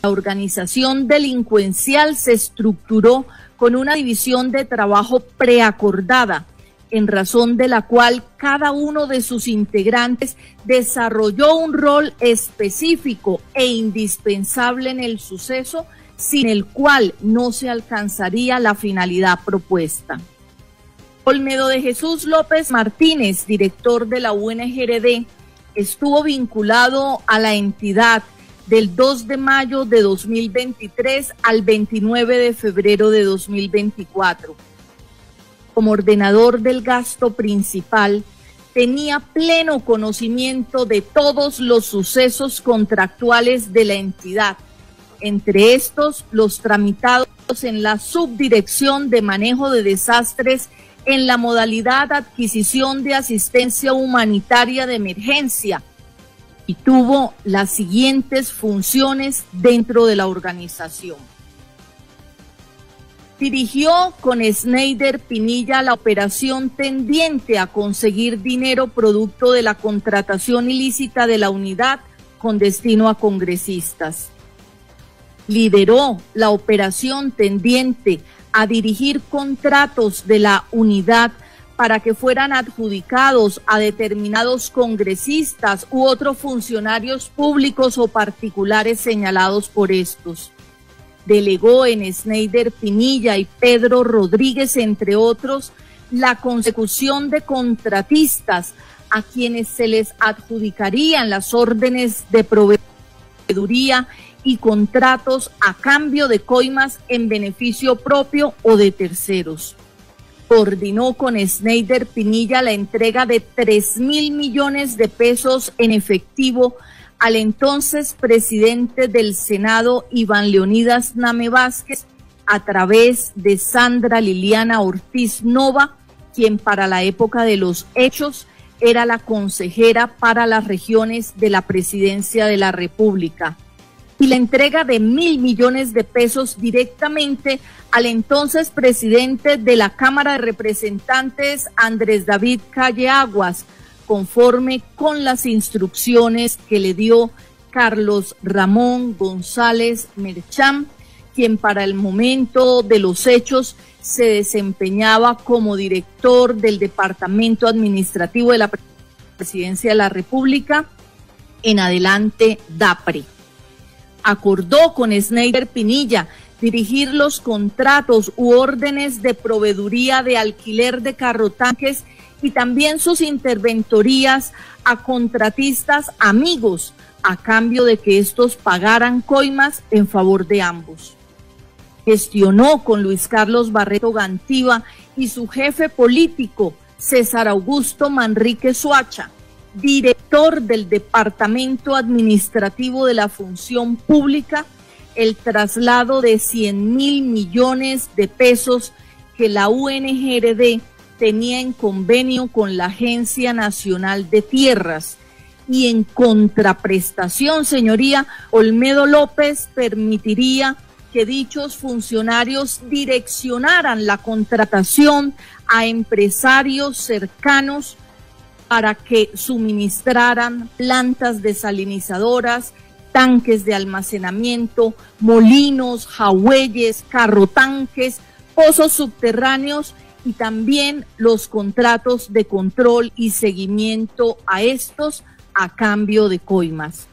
organización delincuencial se estructuró con una división de trabajo preacordada, en razón de la cual cada uno de sus integrantes desarrolló un rol específico e indispensable en el suceso, sin el cual no se alcanzaría la finalidad propuesta. Olmedo de Jesús López Martínez, director de la UNGRD, estuvo vinculado a la entidad del 2 de mayo de 2023 al 29 de febrero de 2024. Como ordenador del gasto principal, tenía pleno conocimiento de todos los sucesos contractuales de la entidad, entre estos los tramitados en la Subdirección de Manejo de Desastres en la modalidad adquisición de asistencia humanitaria de emergencia, y tuvo las siguientes funciones dentro de la organización. Dirigió con Schneider Pinilla la operación tendiente a conseguir dinero producto de la contratación ilícita de la unidad con destino a congresistas. Lideró la operación tendiente a dirigir contratos de la unidad para que fueran adjudicados a determinados congresistas u otros funcionarios públicos o particulares señalados por estos. Delegó en Schneider Pinilla y Pedro Rodríguez, entre otros, la consecución de contratistas a quienes se les adjudicarían las órdenes de proveeduría y contratos a cambio de coimas en beneficio propio o de terceros. Coordinó con Schneider Pinilla la entrega de 3.000 millones de pesos en efectivo al entonces presidente del Senado, Iván Leonidas Name Vázquez, a través de Sandra Liliana Ortiz Nova, quien para la época de los hechos era la consejera para las regiones de la Presidencia de la República, y la entrega de 1.000 millones de pesos directamente al entonces presidente de la Cámara de Representantes, Andrés David Calle Aguas, conforme con las instrucciones que le dio Carlos Ramón González Merchán, quien para el momento de los hechos se desempeñaba como director del Departamento Administrativo de la Presidencia de la República, en adelante DAPRE. Acordó con Schneider Pinilla dirigir los contratos u órdenes de proveeduría de alquiler de carrotanques y también sus interventorías a contratistas amigos, a cambio de que estos pagaran coimas en favor de ambos. Gestionó con Luis Carlos Barreto Gantiva y su jefe político, César Augusto Manrique Suacha, director del Departamento Administrativo de la Función Pública, el traslado de 100.000 millones de pesos que la UNGRD tenía en convenio con la Agencia Nacional de Tierras. Y en contraprestación, señoría, Olmedo López permitiría que dichos funcionarios direccionaran la contratación a empresarios cercanos para que suministraran plantas desalinizadoras, tanques de almacenamiento, molinos, jagüeyes, carrotanques, pozos subterráneos y también los contratos de control y seguimiento a estos a cambio de coimas.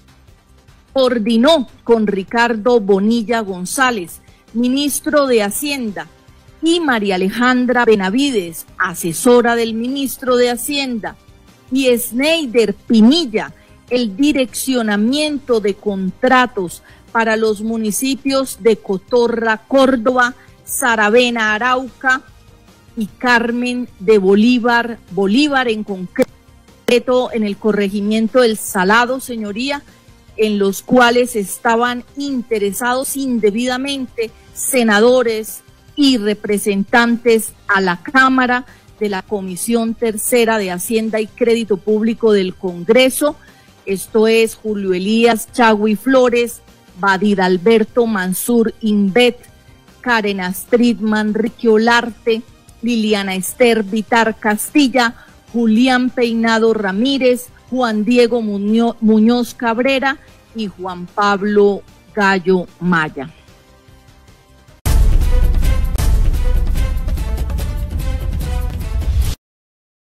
Coordinó con Ricardo Bonilla González, ministro de Hacienda, y María Alejandra Benavides, asesora del ministro de Hacienda, y Schneider Pinilla, el direccionamiento de contratos para los municipios de Cotorra, Córdoba, Saravena, Arauca y Carmen de Bolívar, en concreto en el corregimiento del Salado, señoría, en los cuales estaban interesados indebidamente senadores y representantes a la Cámara de la Comisión Tercera de Hacienda y Crédito Público del Congreso, esto es Julio Elías Chagui Flores, Badir Alberto Mansur Invet, Karen Astrid Manrique Olarte, Liliana Esther Vitar Castilla, Julián Peinado Ramírez, Juan Diego Muñoz Cabrera y Juan Pablo Gallo Maya.